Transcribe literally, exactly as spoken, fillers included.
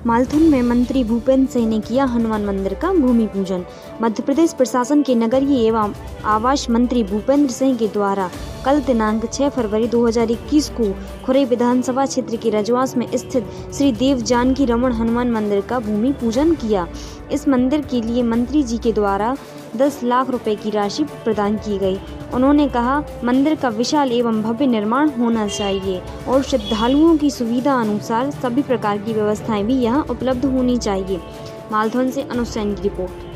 मालथुन में मंत्री भूपेंद्र सिंह ने किया हनुमान मंदिर का भूमि पूजन। मध्य प्रदेश प्रशासन के नगरीय एवं आवास मंत्री भूपेंद्र सिंह के द्वारा कल दिनांक छह फरवरी दो हज़ार इक्कीस को खुरई विधानसभा क्षेत्र के रजवास में स्थित श्री देव जानकी रमण हनुमान मंदिर का भूमि पूजन किया। इस मंदिर के लिए मंत्री जी के द्वारा दस लाख रुपए की राशि प्रदान की गई। उन्होंने कहा, मंदिर का विशाल एवं भव्य निर्माण होना चाहिए और श्रद्धालुओं की सुविधा अनुसार सभी प्रकार की व्यवस्थाएं भी यहाँ उपलब्ध होनी चाहिए। मालथुन से अनुज सैन की रिपोर्ट।